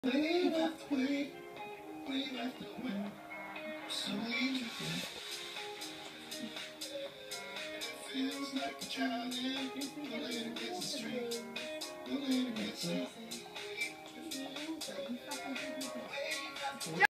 Wave after wave, wave after wave, so easy. Feels like a child pulling against the street, pulling against the